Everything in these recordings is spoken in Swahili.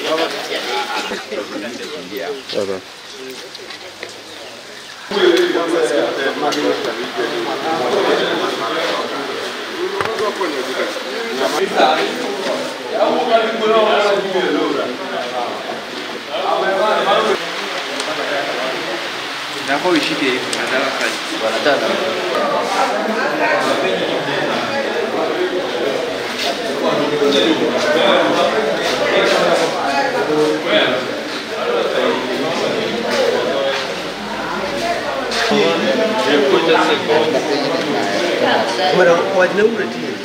Okay. Nako ishike madala kaji. Wanataka. Bueno, what number it is?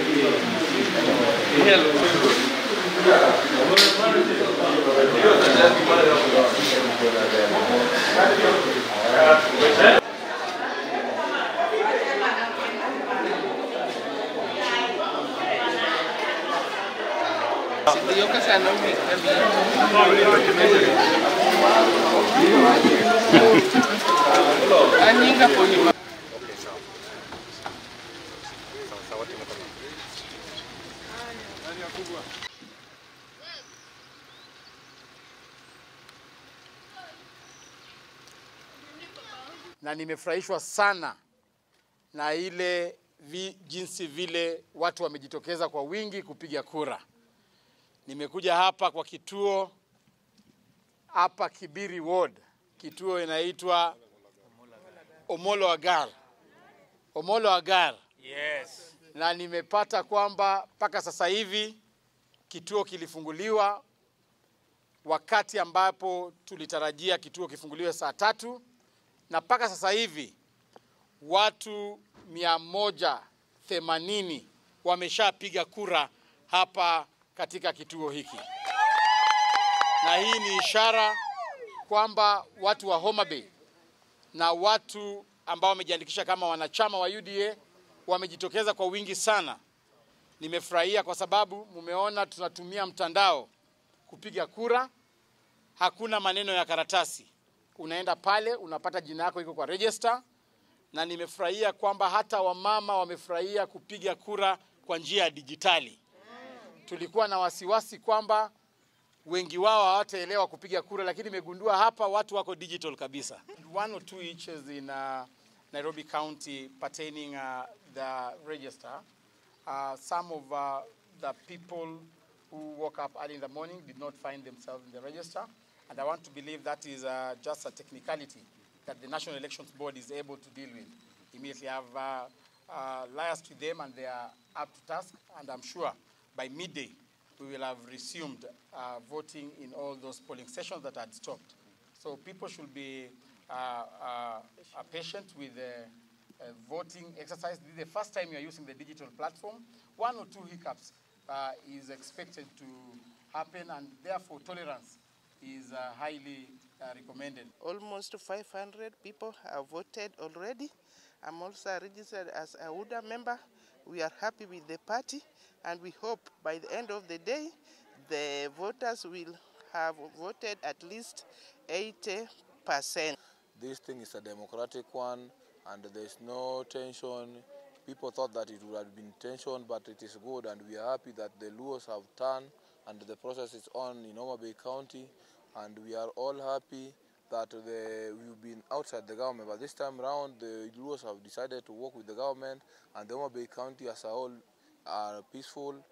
Na nimefurahishwa sana na ile jinsi vile watu wamejitokeza kwa wingi kupiga kura. Nimekuja hapa kwa kituo hapa Kibiri Ward. Kituo inaitwa Omolo Agar. Yes. Na nimepata kwamba mpaka sasa hivi kituo kilifunguliwa wakati ambapo tulitarajia kituo kifunguliwe saa 3, na mpaka sasa hivi watu 180 wameshapiga kura hapa katika kituo hiki. Na hii ni ishara kwamba watu wa Homabay na watu ambao wamejiandikisha kama wanachama wa UDA wamejitokeza kwa wingi sana. Nimefurahia kwa sababu mumeona tunatumia mtandao kupiga kura. Hakuna maneno ya karatasi. Unaenda pale, unapata jina yako iko kwa register, na nimefurahia kwamba hata wamama wamefurahia kupiga kura kwa njia ya dijitali. Tulikuwa na wasiwasi kwamba wengi wao hawataelewa kupiga kura, lakini nimegundua hapa watu wako digital kabisa. 1 or 2 each in Nairobi County pertaining the register. Some of the people who woke up early in the morning did not find themselves in the register. And I want to believe that is just a technicality that the National Elections Board is able to deal with. Immediately I have liaised with them and they are up to task. And I'm sure by midday we will have resumed voting in all those polling stations that had stopped. So people should be patient with the voting exercise. This is the first time you are using the digital platform. 1 or 2 hiccups is expected to happen, and therefore tolerance is highly recommended. Almost 500 people have voted already. I'm also registered as a UDA member. We are happy with the party, and we hope by the end of the day, the voters will have voted at least 80%. This thing is a democratic one, and there's no tension. People thought that it would have been tension, but it is good, and we are happy that the Luos have turned, and the process is on in Homabay County, and we are all happy that we've been outside the government, but this time around the Luos have decided to work with the government, and the Homabay County as a whole are peaceful,